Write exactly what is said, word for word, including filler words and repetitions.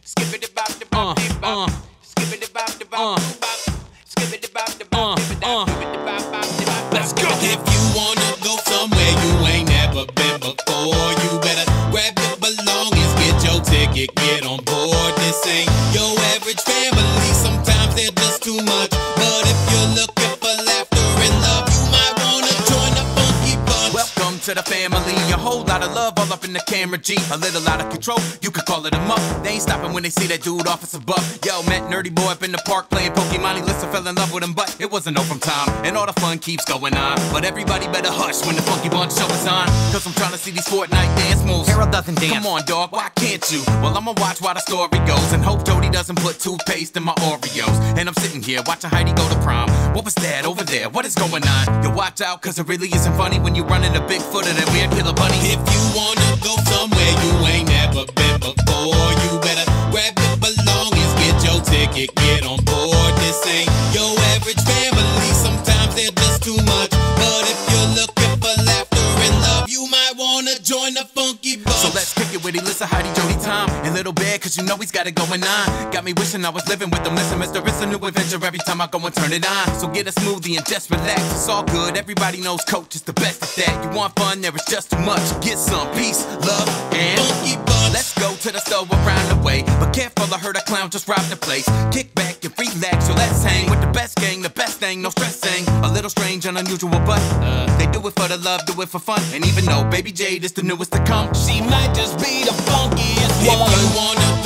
skip it about the bop, bop, skip it about the bop, bop, skip it about the bop, bop, let's go. If you wanna go somewhere you ain't never been before, you better grab your belongings, get your ticket, get on board. This ain't your average family, sometimes they're just too much. But if you're looking for laughter and love, you might wanna join the funky bunch. Welcome to the family, a whole lot of love all up in the camera G. A little out of control, you could call it a muff. They ain't stopping when they see that dude Officer Buff. Yo, met nerdy boy up in the park playing Pokemon. He listened, fell in love with him, but it wasn't no from time. And all the fun keeps going on, but everybody better hush when the funky bunch show is on. Cause I'm trying to see these Fortnite dance moves. Harold doesn't dance. Come on, dog, why can't you? Well, I'ma watch while the story goes and hope Jody doesn't put toothpaste in my Oreos. And I'm sitting here watching Heidi go to prom. What was that over there? What is going on? Yo, watch out, cause it really isn't funny when you run into Bigfoot or that weird killer bunny. If you wanna go somewhere you ain't never been before, you better grab your belongings, get your ticket, get on board. This ain't your average family, sometimes they're just too much. But if you're looking for laughter and love, you might wanna join the funky bunch. So let's kick it with Elissa, Heidi, Jody, Tom, and Little Bear, cause you know he's got it going on. Got me wishing I was living with them. Listen, mister, it's a new adventure every time I go and turn it on. So get a smoothie and just relax, it's all good. Everybody knows Coach is the best at that. You want fun, there is just too much. Get some peace, love, and funky bunch. let's go to the store around the way. But careful, I heard a clown just robbed the place. Kick back and relax, so let's hang with the best gang, the best thing, no stressing. A little strange and unusual, but uh, they do it for the love, do it for fun. And even though Baby Jade is the newest to come, She might just be the funkiest one. If you wanna